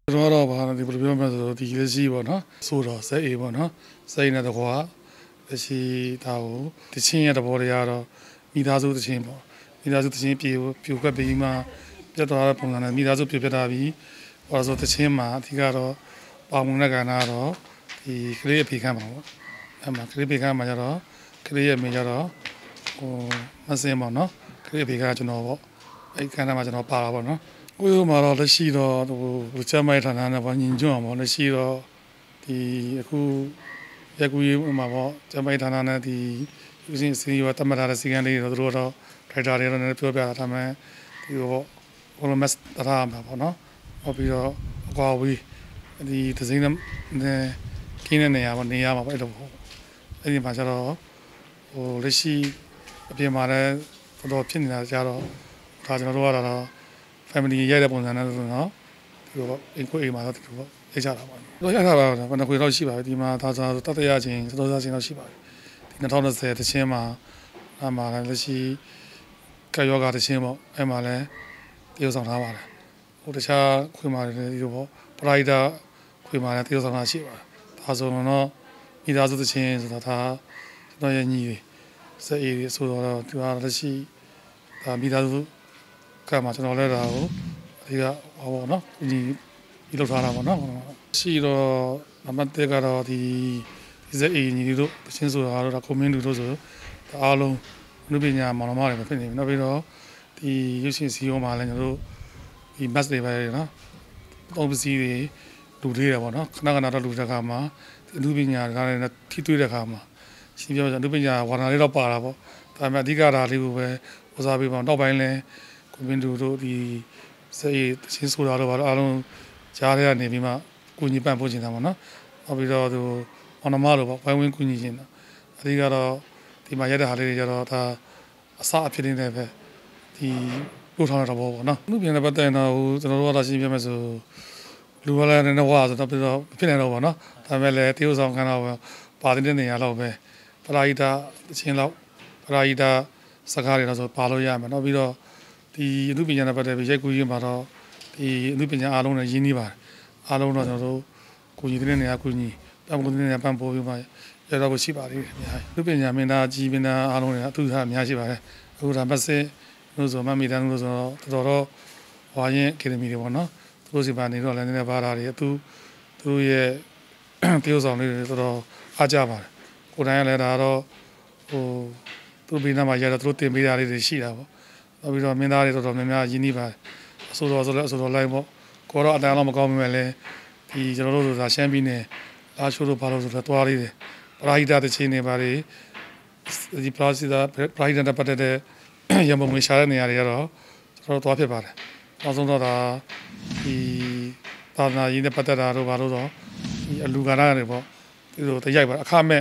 တော့ဘာလဲဒီဘယ်လိုပြောမလဲဆိုတော့ဒီလက်ရှိပေါ့နော်ဆိုတော့စက်အေးပေါ့နော်စက်အေးနဲ့တကွာလက်ရှိဒါကိုတချင်းရဲ့တဘောတွေကတော့မိသားစုတချင်းပေါ့မိသားစုတချင်းပြိုကွက်ပြီးမှပြတ်သွားတဲ့ပုံစံနဲ့မိသားစုပြတ်တာပြီးဟောဆိုတချင်းမှာအဓိကတော့ပါဝင်တဲ့ကဏ္ဍကတော့ဒီကလေးအဖေခံပါပေါ့အဲ့မှာကလေးအဖေခံမှာကျတော့ကလေးရဲ့မိကျတော့ဟိုမစင်းပေါ့နော်ကလေးအဖေကကျွန်တော်ပေါ့အဲ့ကဏ္ဍမှာကျွန်တော်ပါတာပေါ့နော်ကိုယ်မှာတော့လက်ရှိတော့ဟိုချမ်းမိုက်ဌာနနဲ့ဗောညီကျွန်းအောင်ဗောလက်ရှိတော့ဒီအခုရက်ကူရေးမှာဗောချမ်းမိုက်ဌာနနဲ့ဒီဥစဉ်စီရောတမတာတဲ့စီကံလေးတော့တို့တော့ထိုက်တာတွေတော့လည်းပြောပြတာဒါမှဒီဗောဘလမတ်တာမှာဗောနော်ဟောပြီးတော့အကွာဝေးဒီဒဇင်းနဲ့ကင်းတဲ့နေရာဗောနေရာမှာဗောအဲ့လိုဗောအဲ့ဒီမှာကျတော့ဟိုလက်ရှိအပြင်မှာလည်းတော်ဖြစ်နေတာကြတော့ဒါကျွန်တော်တို့ကတော့family ရိုက်တဲ့ပုံစံနဲ့ဆိုတော့ဒီလိုအင်ကိုအိမ်မှာတော့ဒီလိုပေါ့ရေးကြတာပေါ့တော့ရတာပါဘယ်နှခွေတော့ရှိပါပြီဒီမှာဒါဆိုတတရချင်းစောစောချင်းတော့ရှိပါပြီဒီ2020တချင်းမှာအမှလည်းလက်ရှိကယောဂတချင်းပေါ့အဲ့မှာလည်းတရုပ်ဆောင်ထားပါတယ်ဟိုတခြားခွေမှာလည်းဒီလိုပေါ့ပရိုက်တာခွေမှာလည်းတရုပ်ဆောင်ထားရှိပါတယ်ဒါဆိုတော့မိသားစုတချင်းဆိုတော့ဒါကျွန်တော်ရဲ့ညီတွေစက်အေးဆိုတော့ဒီမှာလက်ရှိဒါမိသားစုကမှကျွန်တော်လည်းဒါကိုဒီကဟောပေါ့နော်ဒီလောက်ထားတာပေါ့နော်ရှိတော့နံပါတ်1ကတော့ဒီဇက်အေညီတို့တချင်းဆိုတာတော့ဒါကွန်မင်းတို့ဆိုအားလုံးလူပညာမောင်နှမတွေပဲဖြစ်နေပြီနောက်ပြီးတော့ဒီရုပ်ရှင်စီရောမှာလည်းကျွန်တော်တို့ဒီ mass တွေပဲနော်ပုံပစည်းတွေလူတွေတယ်ပေါ့နော်ခဏခဏတော့လူတဲ့ခါမှာဒီလူပညာကလည်းထိတွေ့တဲ့ခါမှာရှင်းပြကြလူပညာဝါဒနာလေးတော့ပါတာပေါ့ဒါပေမဲ့အဓိကဒါလေးကိုပဲဥစားပေးပါနောက်ပိုင်းလည်းကွန်မင်းတို့ဒီစေတချင်းဆိုတာတော့အားလုံးကြားရနေပြီးမှကုညီပန့်ဖို့ချင်တာပေါ့နော်နောက်ပြီးတော့သူအော်နမတို့ပေါ့ဝိုင်းဝန်းကုညီချင်တာအဓိကတော့ဒီမှာရတဲ့ဟာလေးတွေကျတော့ဒါအစအဖြစ်နေတဲ့ပဲဒီပို့ထားတာပေါ့နော်လူပြန်တဲ့ပတ်သက်တော့ကျွန်တော်တို့ကတော့ရှင်းပြမယ်ဆိုလူကလည်းနည်းဝါဆိုတော့ပြီးတော့ဖြစ်နေတော့ပေါ့နော်ဒါပေမဲ့လည်းတရုတ်ဆောင်ခန်းတော့ပါတဲ့နေရာတော့ပဲပရာဟိတတချင်းတော့ပရာဟိတစကားတွေတော့ဆိုပါလို့ရမယ်နော်ပြီးတော့ဒီအမှုပညာနဲ့ပတ်သက်ပြီးရိုက်ကူးရင်းမှာတော့ဒီအမှုပညာအားလုံးနဲ့ရင်းနှီးပါတယ်အားလုံးတော့ကျွန်တော်တို့ကိုကြီးတဲ့နေရာကိုကြီးပံ့ပိုးတဲ့နေရာပံ့ပိုးပြီးမှရတော့ရှိပါလိမ့်မယ်အမှုပညာမင်းသားကြီးမင်းသားအားလုံးတွေအထူးထားအများရှိပါတယ်အခုဒါပတ်စစ်လို့ဆိုမှမိသားစုလို့ဆိုတော့တော်ဝါရင်အကယ်ဒမီတွေပေါ့နော်သူတို့စီပါနေတော့လည်းနည်းနည်းပါတာတွေသူတို့ရဲ့တရုပ်ဆောင်လေးတွေတော်အားကြပါတယ်ကိုတိုင်းကလည်းဒါတော့ဟိုသူ့ဘေးနားမှာရတော့သူတို့တင်ပေးတာလေးတွေရှိတာပေါ့နောက်ပြီးတော့မင်းသားတွေတော်တော်များများရင်းနှီးပါတယ်အဆိုတော်ဆိုလည်းအဆိုတော်လိုက်ပေါ့ကိုတော့အတန်းတော့မကောင်းမိမဲ့လဲဒီကျွန်တော်တို့ဆိုတာရှမ်းပြည်နယ်လာရှိုးတို့ဘာလို့ဆိုတော့တွားလေးတယ်ပရာဟိတတချင်းနေပါလေဒီပရာဟိတနဲ့ပတ်သက်တဲ့ရမုံငွေရှာတဲ့နေရာတွေကတော့ကျွန်တော်တို့တွားဖြစ်ပါတယ်နောက်ဆုံးတော့ဒါဒီသာသနာရေးနဲ့ပတ်သက်တာတို့ဘာလို့တော့ဒီအလူကာရတွေပေါ့ဒီလိုတရိုက်ပါအခမဲ့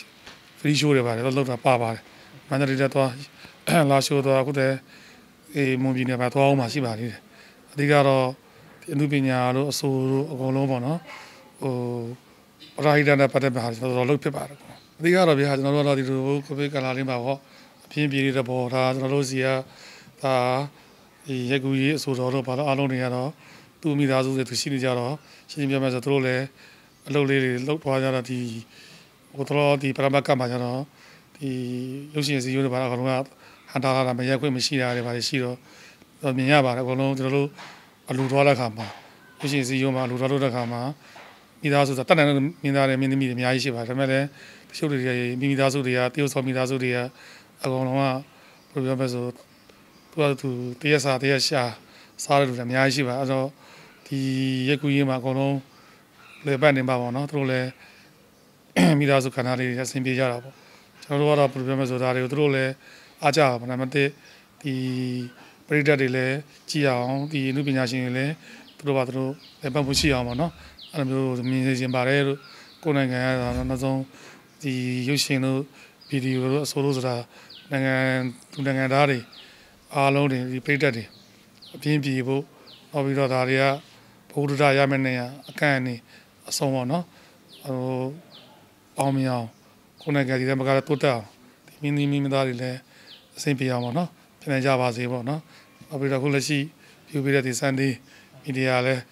free show တွေပါတယ်တော့လောက်တာပါပါတယ်မန္တလေးတော့လာရှိုးတော့အခုတည်းမွန်ပြည်နယ်မှာသွားအောင်မှရှိပါသေးတယ်အဓိကတော့ဒီအမှုပညာတို့အဆိုတို့အကုန်လုံးပေါ့နော်ဟိုပရာဟိတနဲ့ပတ်သက်တာကျွန်တော်လုပ်ဖြစ်ပါတယ်အဓိကတော့ဗျာကျွန်တော်တို့တော့ဒီလိုကိုဗစ်ကာလလေးမှာပေါ့အပြင်းပြေတဲ့ပေါ်ဒါကျွန်တော်တို့စီကဒါဒီရက်ကူကြီးအဆိုတော်တို့ဘာလို့အားလုံးတွေကတော့သူ့မိသားစုတွေသူရှိနေကြတော့ရှင်းပြမယ်ဆိုသူတို့လည်းအလုပ်လေးတွေလုပ်သွားကြတော့ဒီဟိုတော့ဒီပရမတ်ကမှာကျတော့ဒီရုပ်ရှင်စီရိုးတွေဘာလို့အကုန်လုံးကဟန်တာလာမရက်ခွင့်မရှိတာတွေဘာတွေရှိတော့မြင်ရပါတယ်အကုန်လုံးကျွန်တော်တို့အလူသွားတဲ့ခါမှာရုပ်ရှင်စီရိုးမှာအလူသွားတဲ့ခါမှာမိသားစုဆိုတာတတ်နိုင်တဲ့မိသားတွေမင်းသမီးတွေအများကြီးရှိပါတယ်ဒါပေမဲ့လည်းတချို့တွေမိသားစုတွေကတရုတ်ဆောင်မိသားစုတွေကအကုန်လုံးကဘယ်လိုပြောမလဲဆိုသူတရက်စားတရက်ရှာစားတဲ့လူတွေအများကြီးရှိပါအဲ့တော့ဒီရက်ကူရေးမှာအကုန်လုံးလေပတ်နေပါပေါ့နော်သူတို့လည်းမိသားစုခန္ဓာလေးတွေအဆင်ပြေကြတာပေါ့ကျွန်တော်တို့ကတော့ဘယ်လိုပြောမလဲဆိုတာတွေကိုသူတို့လည်းအားကြပါနံပါတ်1ဒီပရိသတ်တွေလည်းကြည်အောင်ဒီအမှုပညာရှင်တွေလည်းသူတို့လည်းပတ်ဖို့ရှိအောင်ပေါ့နော်အဲ့လိုမျိုးမြင်နေခြင်းပါတယ်လို့ကိုယ်နိုင်ငံရတာနောက်ဆုံးဒီရုပ်ရှင်တို့ဗီဒီယိုတို့အဆိုလို့ဆိုတာနိုင်ငံသားတွေအားလုံးတွေဒီပရိသတ်တွေအပြင်းပြေဖို့နောက်ပြီးတော့ဒါတွေကဘုဒ္ဓတာရမယ့်နေရအကန့်အနေအဆုံးပေါ့နော်ဟိုအောင်မြင်အောင်ကိုယ်နိုင်ငံဒီထဲမှာကတော့တိုးတက်အောင်ဒီမိသားတွေလည်းအဆင်ပြေအောင်ပေါ့နော်ပြင်နေကြပါစေပေါ့နော်နောက်ပြီးတော့ခုလက်ရှိပြုပေးတဲ့ဒီ Sunday မီဒီယာလည်းဒါ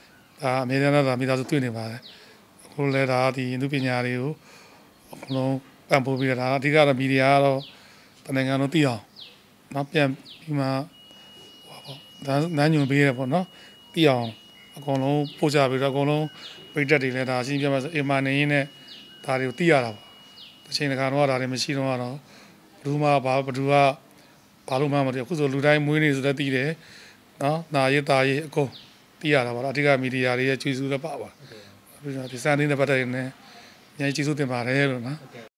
အမြဲတမ်းဒါမိသားစုတွေ့နေပါတယ်အခုလည်းဒါဒီလူပညာတွေကိုအကုန်လုံးပံ့ပိုးပြီးတော့ဒါအဓိကတော့မီဒီယာကတော့တနိုင်ငံလုံးသိအောင်နော်ပြန်ပြီးမှဟောပေါ့ဒါနားညွန်ပေးရပေါ့နော်သိအောင်အကုန်လုံးပို့ချပြီးတော့အကုန်လုံးပြည်သက်တွေလည်းဒါအရှင်းပြမှာအင်မာနေရင်းနဲ့ဒါတွေကိုသိရတာပေါ့တစ်ချိန်တစ်ခါတော့ဒါတွေမရှိတော့တော့ဘူးမှဘာလို့မှမသိအခုဆိုလူတိုင်းမွေးနေဆိုတော့သိတယ်နော်နာရေးတာရေးအကုန်သိရတာပါအဓိကမီဒီယာတွေရဲ့ကျွေးစုလည်းပါပါပြီးတော့ဒီစံနေနဲ့ပတ်သက်နေအများကြီးကျေးဇူးတင်ပါတယ်လို့နော်